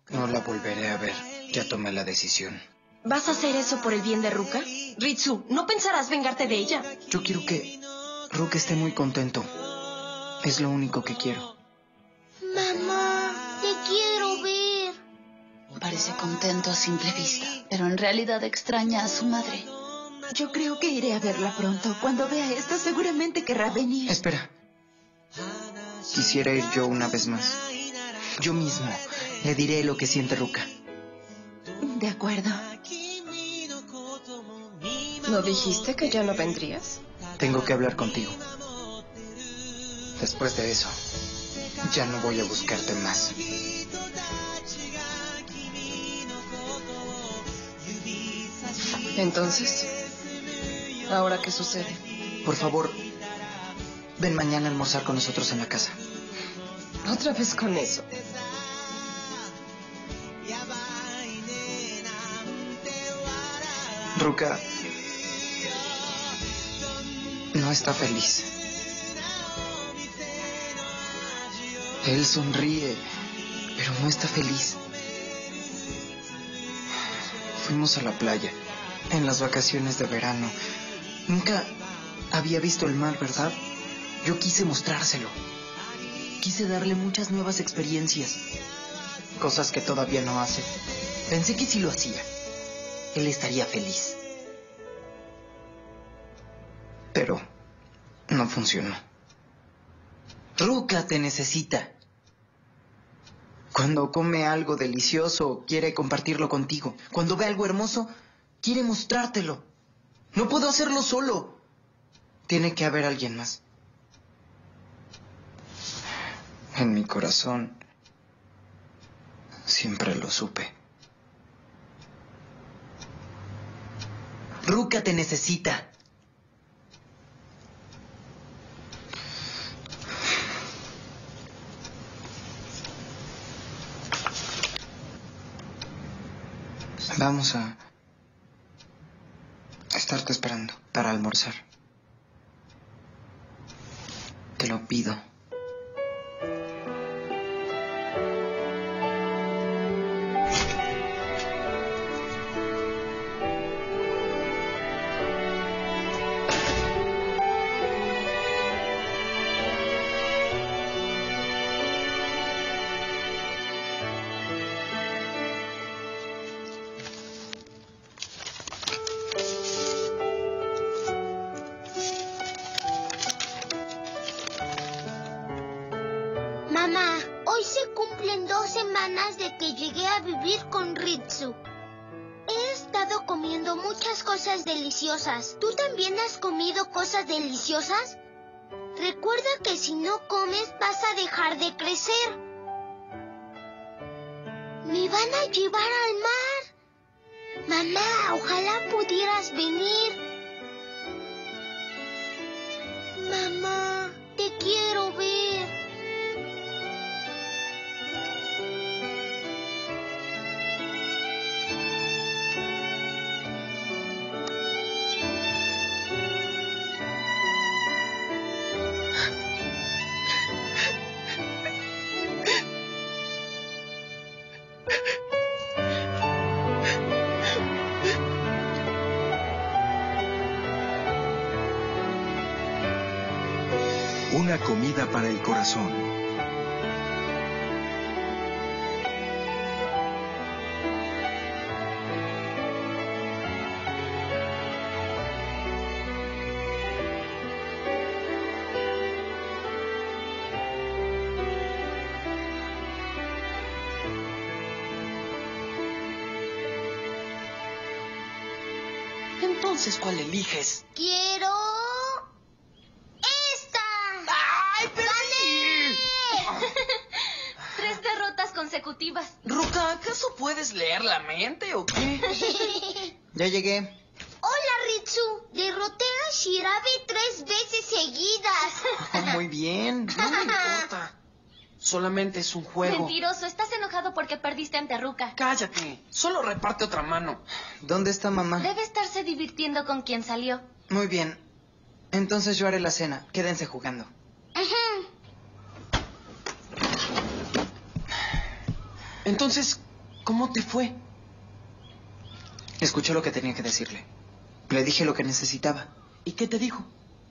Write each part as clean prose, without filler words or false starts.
No la volveré a ver. Ya tomé la decisión. ¿Vas a hacer eso por el bien de Ruka? Ritsu, ¿no pensarás vengarte de ella? Yo quiero que Ruka esté muy contento. Es lo único que quiero. Mamá, te quiero ver. Parece contento a simple vista, pero en realidad extraña a su madre. Yo creo que iré a verla pronto. Cuando vea esto, seguramente querrá venir. Espera. Quisiera ir yo una vez más. Yo mismo le diré lo que siente Ruka. De acuerdo. ¿No dijiste que ya no vendrías? Tengo que hablar contigo. Después de eso, ya no voy a buscarte más. Entonces, ¿ahora qué sucede? Por favor, ven mañana a almorzar con nosotros en la casa. Otra vez con eso. Ruka no está feliz. Él sonríe, pero no está feliz. Fuimos a la playa en las vacaciones de verano. Nunca había visto el mar, ¿verdad? Yo quise mostrárselo. Quise darle muchas nuevas experiencias. Cosas que todavía no hace. Pensé que si lo hacía, él estaría feliz. Pero no funcionó. Ruka te necesita. Cuando come algo delicioso, quiere compartirlo contigo. Cuando ve algo hermoso, quiere mostrártelo. No puedo hacerlo solo. Tiene que haber alguien más. En mi corazón, siempre lo supe. Ruka te necesita. Vamos a estarte esperando para almorzar. Te lo pido. Mamá, hoy se cumplen 2 semanas de que llegué a vivir con Ritsu. He estado comiendo muchas cosas deliciosas. ¿Tú también has comido cosas deliciosas? Recuerda que si no comes vas a dejar de crecer. Me van a llevar al mar. Mamá, ojalá pudieras venir. Mamá, te quiero ver. Una comida para el corazón. Entonces, ¿cuál eliges? Quiero... esta. ¡Ay, perdí! 3 derrotas consecutivas. Ruka, ¿acaso puedes leer la mente o qué? Ya llegué. Hola, Ritsu. Derroté a Shirabe 3 veces seguidas. Oh, muy bien, no me importa. Solamente es un juego. Mentiroso, estás enojado porque perdiste ante Ruka. Cállate, solo reparte otra mano. ¿Dónde está mamá? Debe estarse divirtiendo con quien salió. Muy bien. Entonces yo haré la cena. Quédense jugando. Entonces, ¿Cómo te fue? Escuchó lo que tenía que decirle. Le dije lo que necesitaba. ¿Y qué te dijo?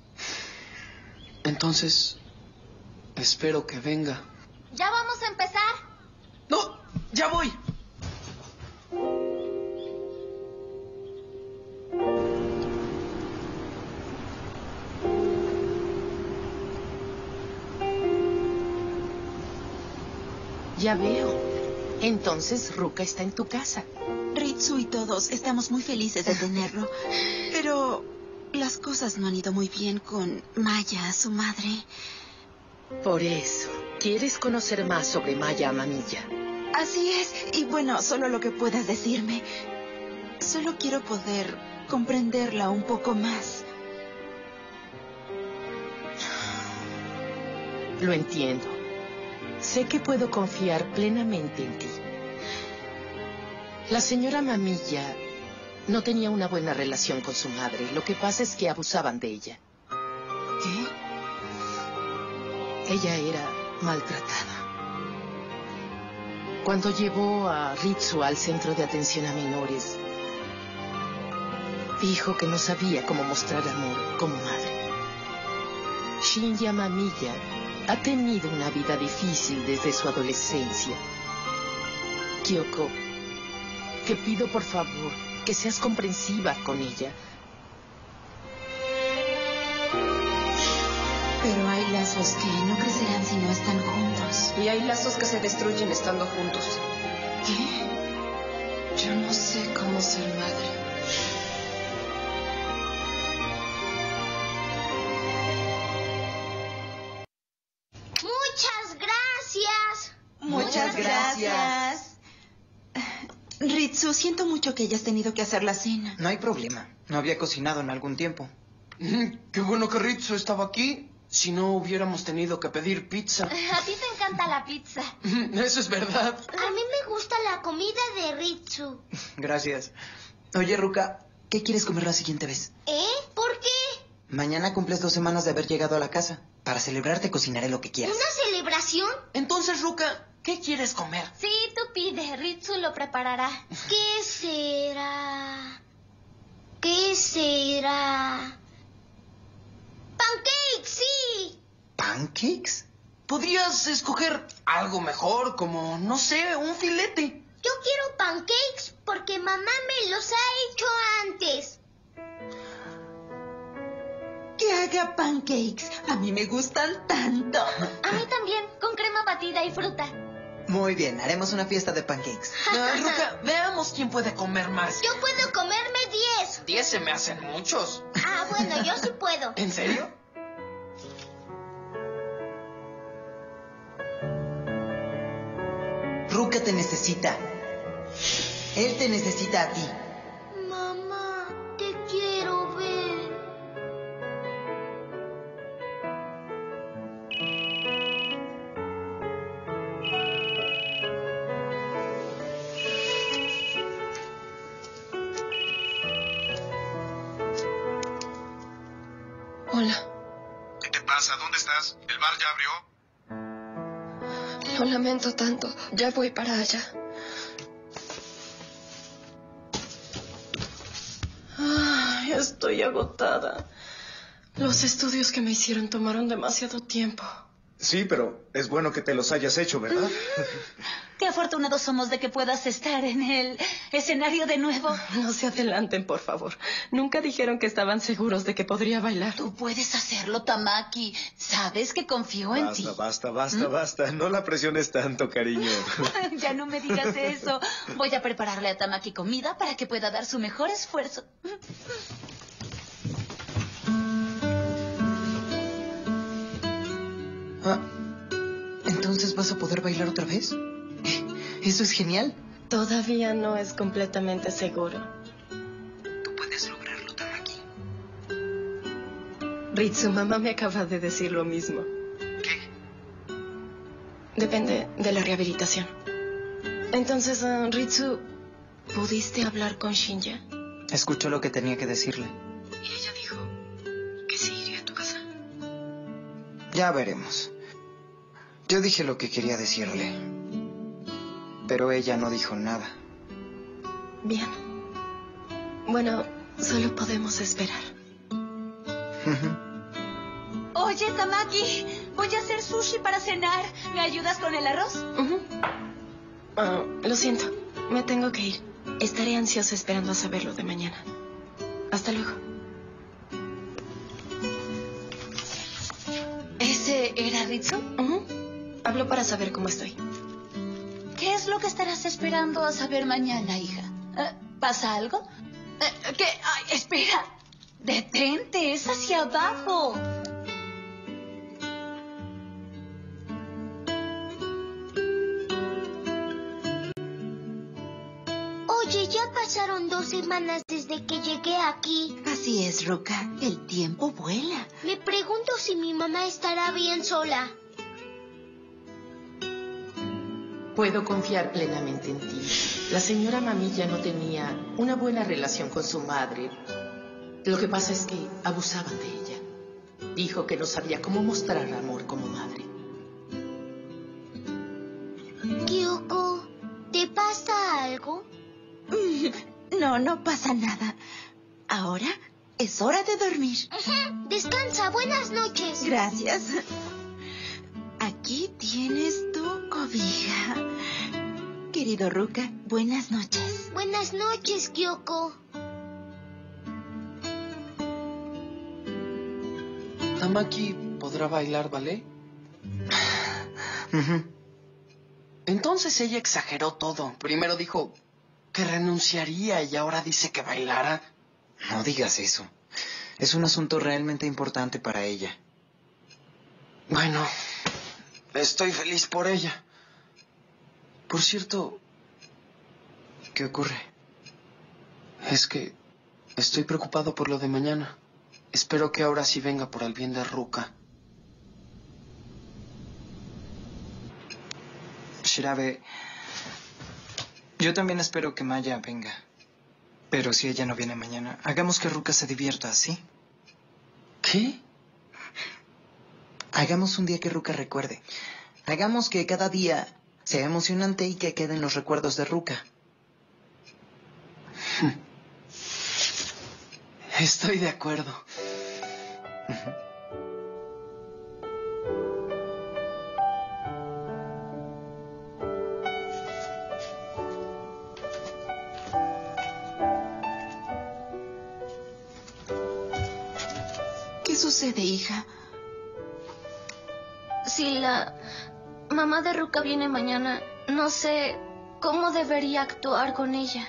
Entonces, espero que venga. ¿Ya vamos a empezar? ¡No! ¡Ya voy! Ya veo. Entonces Ruka está en tu casa. Ritsu y todos estamos muy felices de tenerlo. Pero las cosas no han ido muy bien con Maya, su madre. Por eso, ¿quieres conocer más sobre Maya Amamiya? Así es. Y bueno, solo lo que puedas decirme. Solo quiero poder comprenderla un poco más. Lo entiendo. Sé que puedo confiar plenamente en ti. La señora Amamiya no tenía una buena relación con su madre. Lo que pasa es que abusaban de ella. ¿Qué? Ella era maltratada. Cuando llevó a Ritsu al centro de atención a menores, dijo que no sabía cómo mostrar amor como madre. Shinya Amamiya ha tenido una vida difícil desde su adolescencia. Kyoko, te pido por favor que seas comprensiva con ella. Pero hay lazos que no crecerán si no están juntos. Y hay lazos que se destruyen estando juntos. ¿Qué? Yo no sé cómo ser madre. Muchas gracias. Muchas gracias. Ritsu, siento mucho que hayas tenido que hacer la cena. No hay problema. No había cocinado en algún tiempo. Qué bueno que Ritsu estaba aquí. Si no, hubiéramos tenido que pedir pizza. A ti te encanta la pizza. Eso es verdad. A mí me gusta la comida de Ritsu. Gracias. Oye, Ruka, ¿qué quieres comer la siguiente vez? ¿Por qué? Mañana cumples 2 semanas de haber llegado a la casa. Para celebrarte cocinaré lo que quieras. ¿Una celebración? Entonces, Ruka, ¿qué quieres comer? Sí, tú pide. Ritsu lo preparará. ¿Qué será? ¿Qué será? ¡Pancakes, sí! ¿Pancakes? Podrías escoger algo mejor, como, no sé, un filete. Yo quiero pancakes porque mamá me los ha hecho antes. Que haga pancakes. A mí me gustan tanto. A mí también, con crema batida y fruta. Muy bien, haremos una fiesta de pancakes. Ruka, veamos quién puede comer más. Yo puedo comerme 10. 10 se me hacen muchos. Ah, bueno, yo sí puedo. ¿En serio? Ruka te necesita. Él te necesita a ti. Mamá, te quiero ver. Hola. ¿Qué te pasa? ¿Dónde estás? ¿El bar ya abrió? Lo lamento tanto. Ya voy para allá. Ay, estoy agotada. Los estudios que me hicieron tomaron demasiado tiempo. Sí, pero es bueno que te los hayas hecho, ¿verdad? Qué afortunados somos de que puedas estar en el escenario de nuevo. No se adelanten, por favor. Nunca dijeron que estaban seguros de que podría bailar. Tú puedes hacerlo, Tamaki. Sabes que confío en ti. Basta. No la presiones tanto, cariño. Ya no me digas eso. Voy a prepararle a Tamaki comida para que pueda dar su mejor esfuerzo. Ah, ¿entonces vas a poder bailar otra vez? Eso es genial. Todavía no es completamente seguro. Tú puedes lograrlo, Tamaki. Ritsu, mamá me acaba de decir lo mismo. ¿Qué? Depende de la rehabilitación. Entonces, Ritsu, ¿pudiste hablar con Shinya? Escuchó lo que tenía que decirle. Y ella dijo que sí iría a tu casa. Ya veremos. Yo dije lo que quería decirle. pero ella no dijo nada. Bien. Bueno, solo podemos esperar. Oye, Tamaki, voy a hacer sushi para cenar. ¿Me ayudas con el arroz? Lo siento, me tengo que ir. Estaré ansiosa esperando a saber lo de mañana. Hasta luego. ¿Ese era Ritsu? Hablo para saber cómo estoy. ¿Qué es lo que estarás esperando a saber mañana, hija? ¿Pasa algo? ¿Qué? Ay, espera. Detente, es hacia abajo. Oye, ya pasaron 2 semanas desde que llegué aquí. Así es, Ruka. El tiempo vuela. Me pregunto si mi mamá estará bien sola. Puedo confiar plenamente en ti. La señora Mamilla no tenía una buena relación con su madre. Lo que pasa es que abusaban de ella. Dijo que no sabía cómo mostrar amor como madre. Kyoko, ¿te pasa algo? No, no pasa nada. Ahora es hora de dormir. Descansa, buenas noches. Gracias. Aquí tienes tu cobija. Querido Ruka, buenas noches. Buenas noches, Kyoko. ¿Tamaki podrá bailar ballet? Entonces ella exageró todo. Primero dijo que renunciaría y ahora dice que bailara. No digas eso. Es un asunto realmente importante para ella. Bueno, estoy feliz por ella. Por cierto, ¿Qué ocurre? es que estoy preocupado por lo de mañana. Espero que ahora sí venga por el bien de Ruka. Shirabe, yo también espero que Maya venga. Pero si ella no viene mañana, hagamos que Ruka se divierta, ¿sí? ¿Qué? Hagamos un día que Ruka recuerde. Hagamos que cada día sea emocionante y que queden los recuerdos de Ruka. Estoy de acuerdo. ¿Qué sucede, hija? Si la mamá de Ruka viene mañana, no sé cómo debería actuar con ella.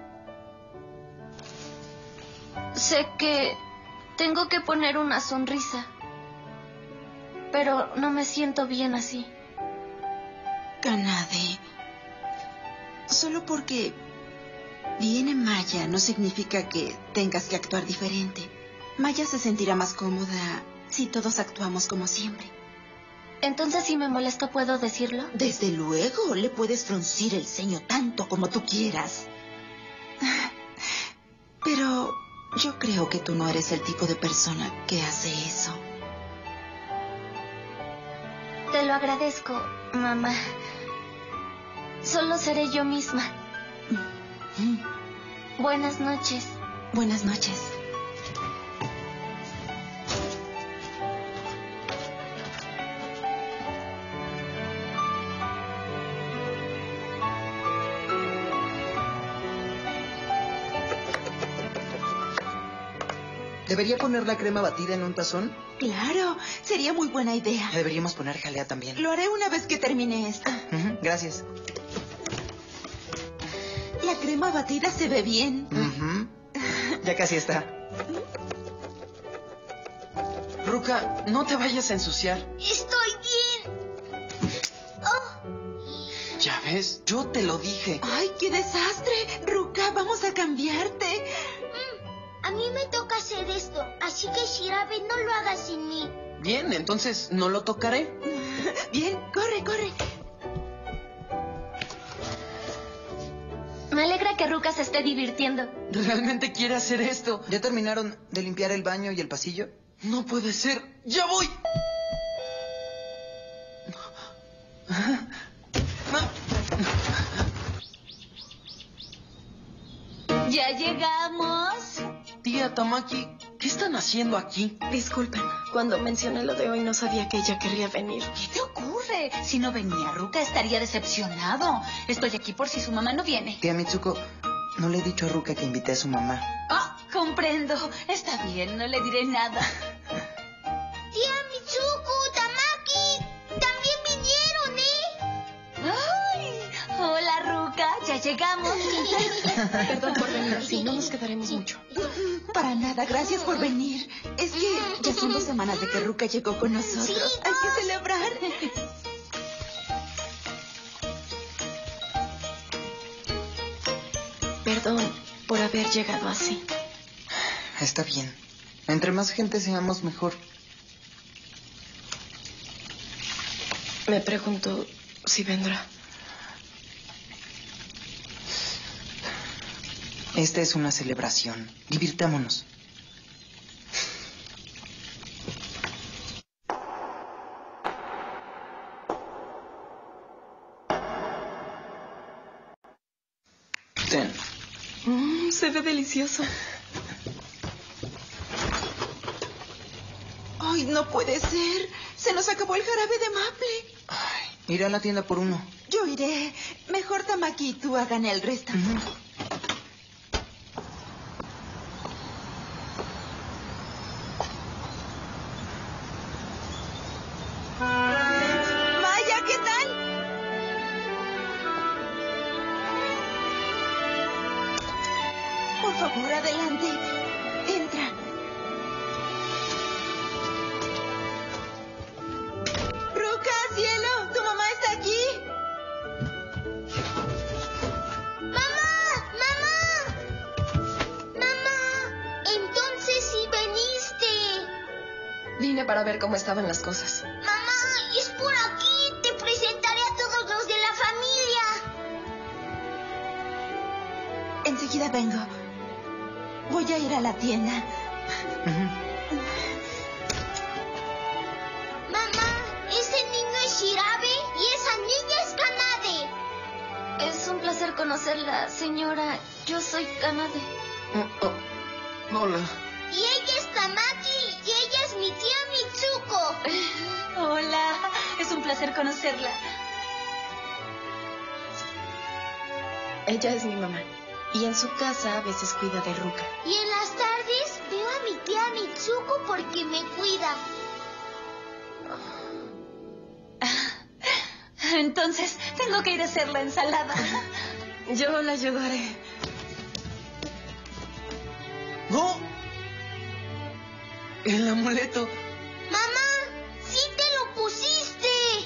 Sé que tengo que poner una sonrisa, pero no me siento bien así. Kanade, solo porque viene Maya no significa que tengas que actuar diferente. Maya se sentirá más cómoda si todos actuamos como siempre. Entonces, si me molesto, ¿puedo decirlo? Desde luego, le puedes fruncir el ceño tanto como tú quieras. Pero yo creo que tú no eres el tipo de persona que hace eso. Te lo agradezco, mamá. Solo seré yo misma. Buenas noches. Buenas noches. ¿Debería poner la crema batida en un tazón? Claro, sería muy buena idea. Deberíamos poner jalea también. Lo haré una vez que termine esto. Gracias. La crema batida se ve bien. Ya casi está. Ruka, no te vayas a ensuciar. Estoy bien. ¿Ya ves? Yo te lo dije. ¡Ay, qué desastre! Ruka, vamos a cambiarte. A mí me toca hacer esto, así que Shirabe, no lo hagas sin mí. Bien, entonces no lo tocaré. Bien, corre, corre. Me alegra que Ruka se esté divirtiendo. ¿Realmente quiere hacer esto? ¿Ya terminaron de limpiar el baño y el pasillo? No puede ser. ¡Ya voy! ¿Ya llegamos? Tía Tamaki, ¿qué están haciendo aquí? Disculpen, cuando mencioné lo de hoy no sabía que ella querría venir. ¿Qué te ocurre? Si no venía Ruka estaría decepcionado. Estoy aquí por si su mamá no viene. Tía Mitsuko, no le he dicho a Ruka que invité a su mamá. Ah, comprendo. Está bien, no le diré nada. Tía Mitsuko, Tamaki, también vinieron, ¿eh? Ay, hola Ruka, ya llegamos. Perdón por venir así, no nos quedaremos mucho. Para nada, gracias por venir. Es que ya son 2 semanas de que Ruka llegó con nosotros. Sí, Hay que celebrar. Perdón por haber llegado así. Está bien. Entre más gente seamos, mejor. Me pregunto si vendrá. Esta es una celebración. Divirtámonos. Ten. Se ve delicioso. Ay, no puede ser. Se nos acabó el jarabe de maple. Ay, iré a la tienda por uno. Yo iré. Mejor Tamaki y tú hagan el resto. Maya, ¿qué tal? Por favor, adelante. Entra. Ruka, cielo, tu mamá está aquí. ¡Mamá! Entonces sí veniste. Vine para ver cómo estaban las cosas. Mamá, es por aquí. Te presentaré a todos los de la familia. Enseguida vengo. Voy a ir a la tienda. Mamá, ese niño es Shirabe y esa niña es Kanade. Es un placer conocerla, señora. Yo soy Kanade. Hola. Y ella es Tamaki y ella es mi tía Mitsuko. Hola, es un placer conocerla. Ella es mi mamá. Y en su casa a veces cuida de Ruka. Y en las tardes veo a mi tía Mitsuko porque me cuida. Entonces, tengo que ir a hacer la ensalada. Yo la ayudaré. ¡No! El amuleto. Mamá, sí te lo pusiste.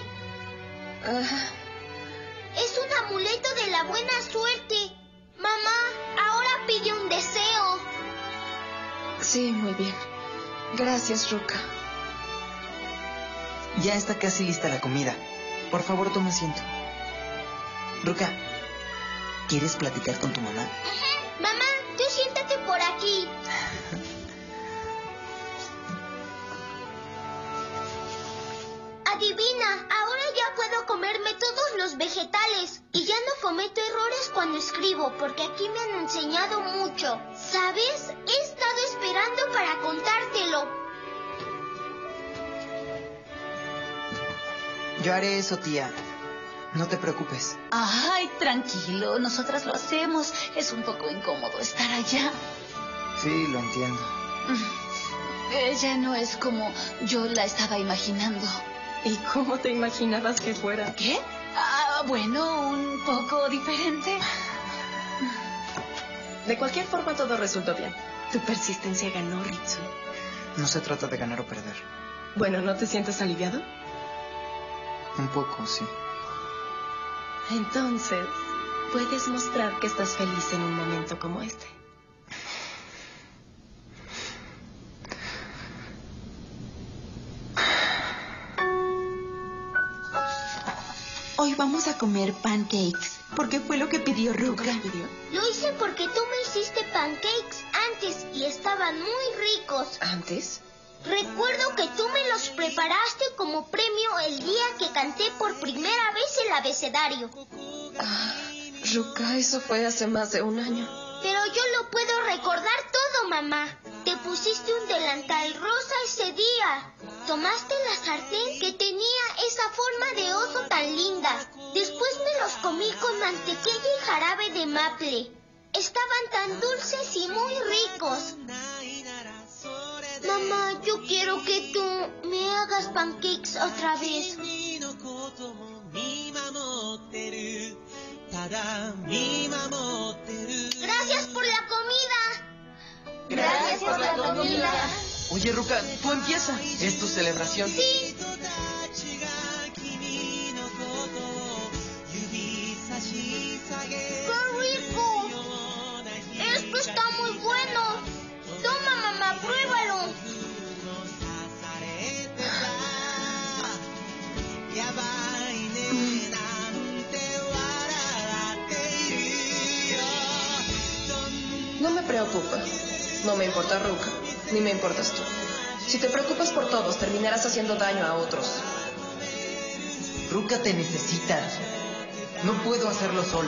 Es un amuleto de la buena suerte. Mamá, ahora pide un deseo. Sí, muy bien. Gracias, Ruka. Ya está casi lista la comida. Por favor, toma asiento. Ruka, ¿quieres platicar con tu mamá? Mamá, tú siéntate por aquí. Adivina, ahora ya puedo comerme todos los vegetales. Y ya no cometo errores cuando escribo, porque aquí me han enseñado mucho. ¿Sabes? He estado esperando para contártelo. Yo haré eso, tía. No te preocupes. Ay, tranquilo, nosotras lo hacemos. Es un poco incómodo estar allá. Sí, lo entiendo. Ella no es como yo la estaba imaginando. ¿Y cómo te imaginabas que fuera? ¿Qué? Bueno, un poco diferente. De cualquier forma, todo resultó bien. Tu persistencia ganó, Ritsu. No se trata de ganar o perder. Bueno, ¿no te sientes aliviado? Un poco, sí. Entonces, puedes mostrar que estás feliz en un momento como este. Hoy vamos a comer pancakes, porque fue lo que pidió Ruka. Lo hice porque tú me hiciste pancakes antes y estaban muy ricos. ¿Antes? Recuerdo que tú me los preparaste como premio el día que canté por primera vez el abecedario. Ruka, eso fue hace más de un año. Pero yo lo mamá. Te pusiste un delantal rosa ese día. Tomaste la sartén que tenía esa forma de oso tan linda. Después me los comí con mantequilla y jarabe de maple. Estaban tan dulces y muy ricos. Mamá, yo quiero que tú me hagas pancakes otra vez. Gracias por la comida. Gracias por la comida. Oye, Ruka, tú empieza. Es tu celebración. Sí. ¡Qué rico! Esto está muy bueno. Toma, mamá, pruébalo. No me preocupa. No me importa Ruka, ni me importas tú. Si te preocupas por todos, terminarás haciendo daño a otros. Ruka te necesita. No puedo hacerlo solo.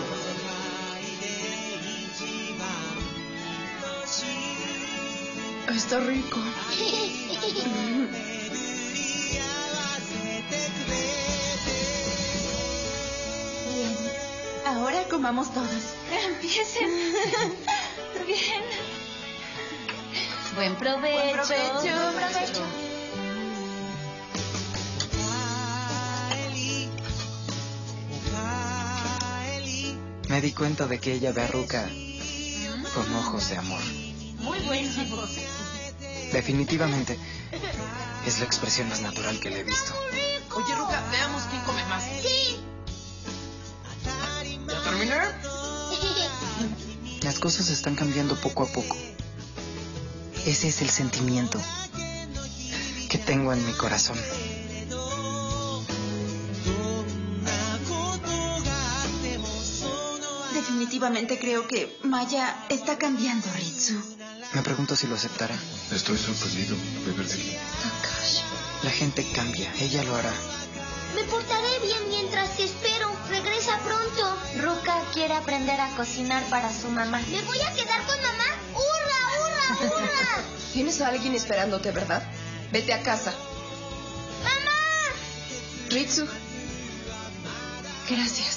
Está rico. Bien. Ahora comamos todos. Empiecen. Bien. Buen provecho. Buen provecho. Buen provecho. Me di cuenta de que ella ve a Ruka con ojos de amor. Muy buenos. Definitivamente es la expresión más natural que le he visto. Oye, Ruka, veamos quién come más. Sí. ¿Ya terminé? Las cosas están cambiando poco a poco. Ese es el sentimiento que tengo en mi corazón. Definitivamente creo que Maya está cambiando, Ritsu. Me pregunto si lo aceptará. Estoy sorprendido de verte. La gente cambia, ella lo hará. Me portaré bien mientras te espero. Regresa pronto. Ruka quiere aprender a cocinar para su mamá. ¿Me voy a quedar con mamá? ¡Hurra, hurra, hurra! Tienes a alguien esperándote, ¿verdad? Vete a casa. ¡Mamá! Ritsu. Gracias.